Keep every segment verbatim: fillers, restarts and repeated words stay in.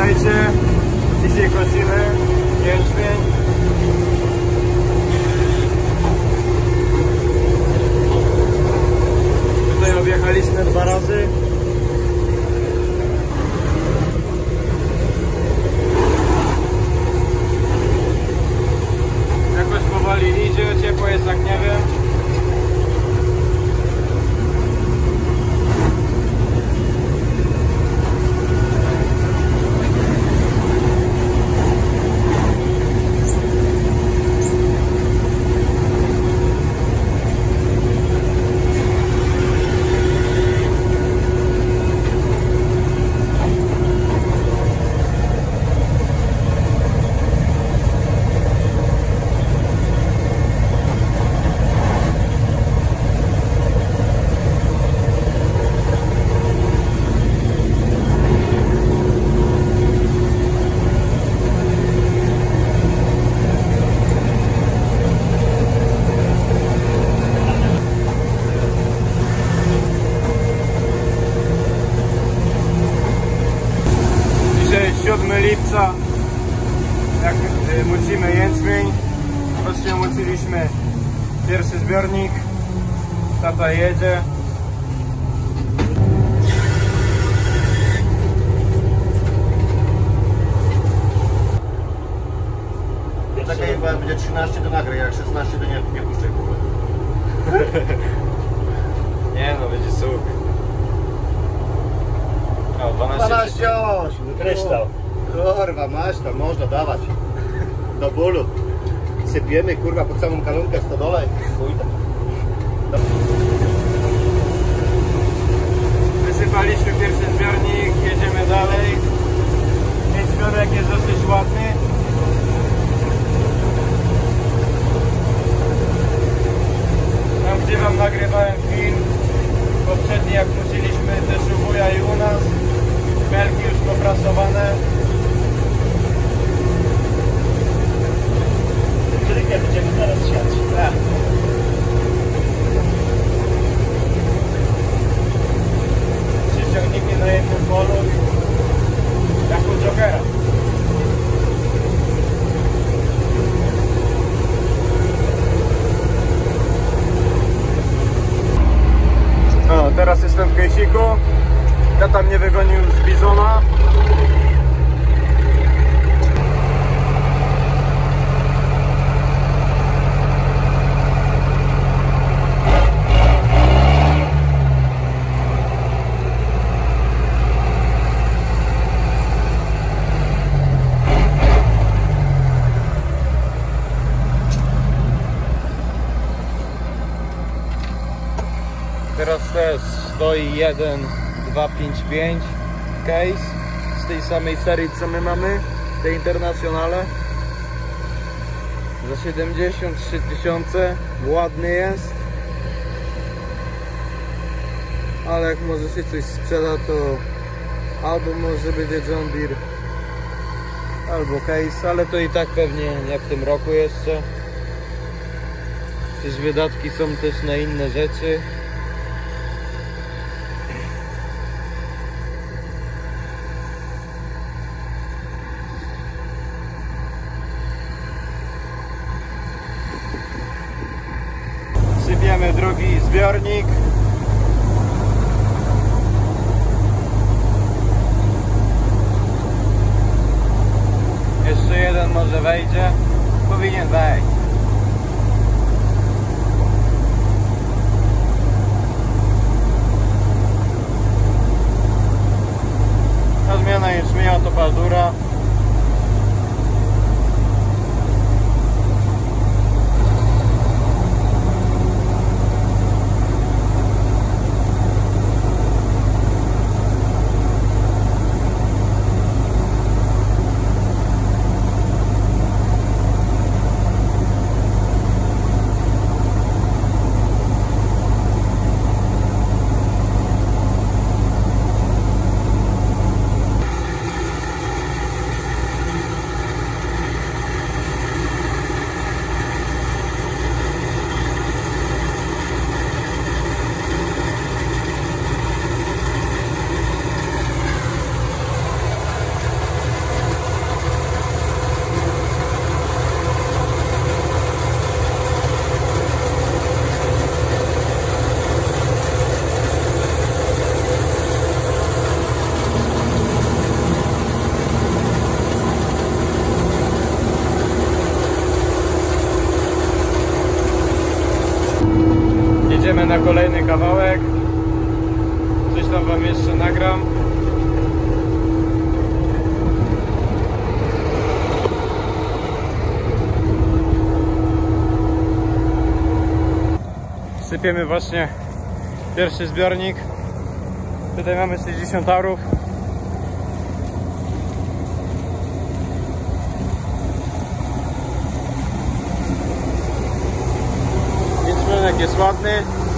Witajcie, dzisiaj kosimy jęczmień. Tutaj objechaliśmy dwa razy. Jakoś powoli idzie, ciepło jest jak nie wiem. siódmego lipca, jak mucimy jęczmień. Właśnie muciliśmy pierwszy zbiornik. Tata jedzie. Czekaj, bo jak będzie trzynaście to nagraj, jak szesnaście to nie, nie puszczaj w ogóle. Nie no, będzie super. No, dwanaście osiem, Kryształ. Kurwa, masz to, można dawać. Do bólu. Sypiemy, kurwa, pod samą kalunkę w stodole. Chuj tam. Wysypaliśmy pierwszy zbiornik, jedziemy dalej. Ten zbiornik jest dosyć ładny. Tam, gdzie wam nagrywałem film poprzedni, jak wróciliśmy też u wuja i u nas, belki już poprasowane. Trykę będziemy zaraz siać. Tak. Przyciągniki na jednym polu jak u Jokera. No, teraz jestem w Kejsiku. Tata mnie wygonił z Bizona. Teraz też stoi jeden dwa pięć pięć case z tej samej serii, co my mamy, te internacjonale, za siedemdziesiąt trzy tysiące. Ładny jest, ale jak może się coś sprzeda, to albo może będzie John Deere, albo case, ale to i tak pewnie nie w tym roku jeszcze. Jakieś wydatki są też na inne rzeczy. Sypiemy drugi zbiornik. Jeszcze jeden może wejdzie. Powinien wejść. Ta zmiana już miała to paldura. Sypiemy właśnie pierwszy zbiornik. Tutaj mamy sześćdziesiąt arów. Jęczminek jest ładny.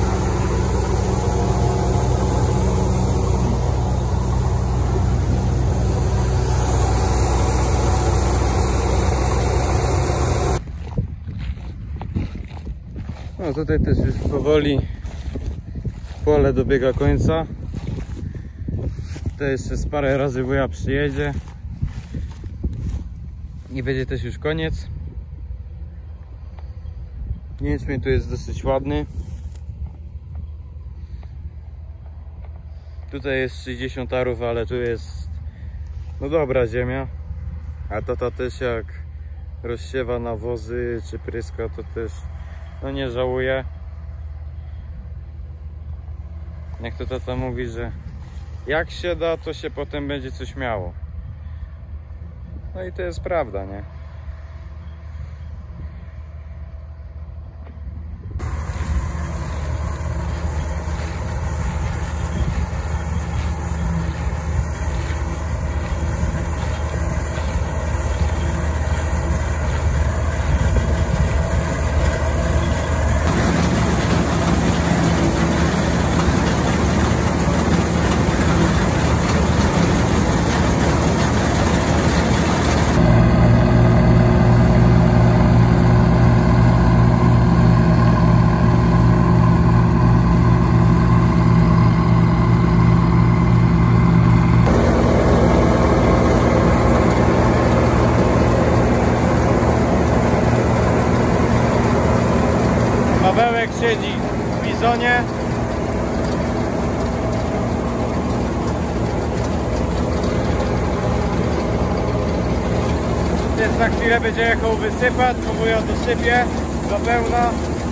No tutaj też już powoli pole dobiega końca. Tutaj jeszcze z parę razy wuja przyjedzie i będzie też już koniec. Jęczmień tu jest dosyć ładny. Tutaj jest sześćdziesiąt arów, ale tu jest no dobra ziemia. A tata też jak rozsiewa nawozy czy pryska, to też no nie żałuję. Jak to tata mówi, że jak się da, to się potem będzie coś miało. No i to jest prawda, nie? Pawełek siedzi w bizonie. Więc za chwilę będzie jechał wysypać, bo wuja dosypie do pełna.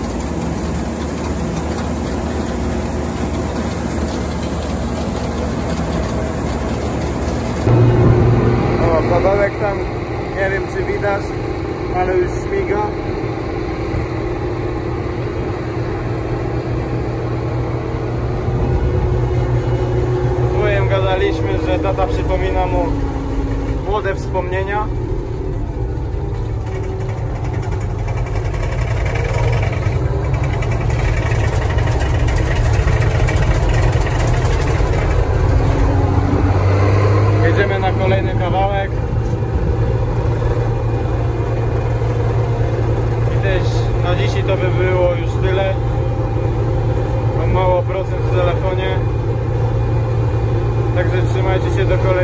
O, Pawełek tam, nie wiem czy widać, ale już śmiga. Gadaliśmy, że tata przypomina mu młode wspomnienia. Jedziemy na kolejny kawałek. I też na dzisiaj to by było już tyle. Mam mało procent w telefonie. Także trzymajcie się do kolejnego.